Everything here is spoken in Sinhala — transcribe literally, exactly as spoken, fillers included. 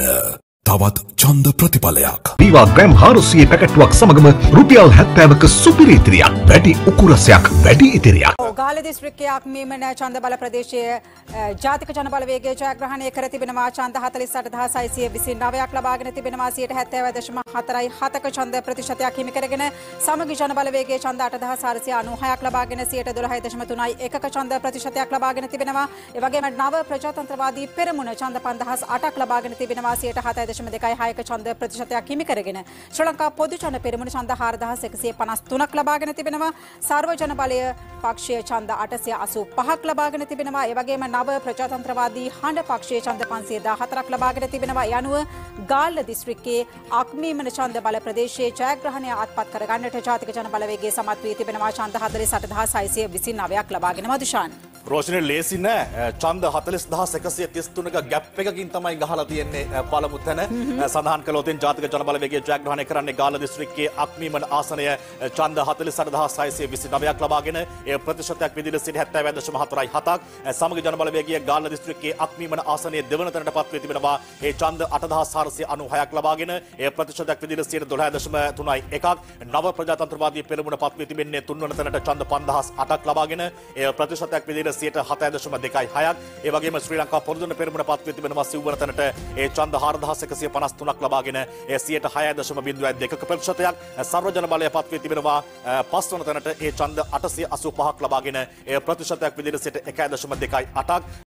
තවත් ඡන්ද ප්‍රතිඵලයක්. දීවා ග්‍රෑම් හාරසිය පැකට්ටුවක් සමගම රුපියල් හැත්තෑවක සුපිරි ඉතිරියක්. වැඩි උකුරසයක් වැඩි ඉතිරියක්. ගාල්ල දිස්ත්‍රික්කයේ අක්මීමන ඡන්ද බල ප්‍රදේශයේ ජාතික ජන බලවේගයේ ජයග්‍රහණය කර තිබෙනවා. ඡන්ද හතළිස් අට දහස් හයසිය විසිනවයක් ලබාගෙන තිබෙනවා. සියයට හැත්තෑ දශම හතරයි හතක ඡන්ද ප්‍රතිශතයක් හිමි කරගෙන සමගි ජන බලවේගයේ ඡන්ද අට දහස් හාරසිය අනූහයක් ලබාගෙන සියයට දොළහයි දශම තුනයි එකක ඡන්ද ප්‍රතිශතයක් ලබාගෙන තිබෙනවා. ඒ වගේම නව ප්‍රජාතන්ත්‍රවාදී පෙරමුණ ඡන්ද පන්දහස් අටක් ලබාගෙන තිබෙනවා. සියයට හතයි දශම දෙකයි හයක ඡන්ද ප්‍රතිශතයක් හිමි කරගෙන ශ්‍රී ලංකා පොදු ජන පෙරමුණ ඡන්ද හාරදහස් එකසිය පනස් තුනක් ලබාගෙන තිබෙනවා. සර්ව ජන බලය පක්ෂයේ ඡන්ද අටසිය අසූ පහක් ලබාගෙන තිබෙනවා. ඒ වගේම නව ප්‍රජාතන්ත්‍රවාදී හඬ පක්ෂයේ ඡන්ද පන්සිය දහහතරක් ලබාගෙන තිබෙනවා. ඒ අනුව ගාල්ල දිස්ත්‍රික්කයේ අක්මීමන ඡන්ද බල ප්‍රදේශයේ ජයග්‍රහණය අත්පත් කරගන්නට ජාතික ජන බලවේගයේ සමත් වී තිබෙනවා. ඡන්ද හතළිස් අට දහස් හයසිය විසිනවයක් ලබාගෙන මදුෂාන් රෝෂණේ ලේසි නෑ. ඡන්ද හතළිස් දහස් එකසිය තිස් තුනක ගැප් එකකින් තමයි ගහලා තියෙන්නේ පළමු තැන. සඳහන් කළොත් ජාතික ජන බලවේගයේ ජයග්‍රහණය කරන්නේ ගාල්ල දිස්ත්‍රික්කයේ අක්මීමන ආසනය ඡන්ද හතළිස් අට දහස් හයසිය විසිනවයක් ලබාගෙන ඒ ප්‍රතිශතයක් විදිහට සිට හැත්තෑ දශම හතරයි හතක්. සමගි ජන බලවේගයේ ගාල්ල දිස්ත්‍රික්කයේ අක්මීමන ආසනයේ දෙවන තැනට පත් වී තිබෙනවා. ඒ ඡන්ද අට දහස් හාරසිය අනූහයක් ලබාගෙන ඒ ප්‍රතිශතයක් විදිහට සිට දොළහ දශම තුනයි එකක්. නව ප්‍රජාතන්ත්‍රවාදී පෙරමුණ පත් වී තිබෙන්නේ තුන්වන තැනට ඡන්ද පන්දහස් අටක් ලබාගෙන ඒ ප්‍රතිශතයක් විදිහට සිට හතයි දශම දෙකයි හයක්. ඒ වගේම ශ්‍රී ලංකා පොදු ජන පෙරමුණ පත් වී තිබෙනවා සිව්වන තැනට ඒ ඡන්ද හාරදහස් එකසිය පනස් තුනක් ලබාගෙන ඒ සියයට හයයි දශම බිංදුවයි දෙකක ප්‍රතිශතයක්. සර්ව ජන බලය පත් වී තිබෙනවා පස්වන තැනට ඒ ඡන්ද අටසිය අසූ පහක් ලබාගෙන ඒ ප්‍රතිශතයක් විදිහට සිට එකයි දශම දෙකයි අටක්.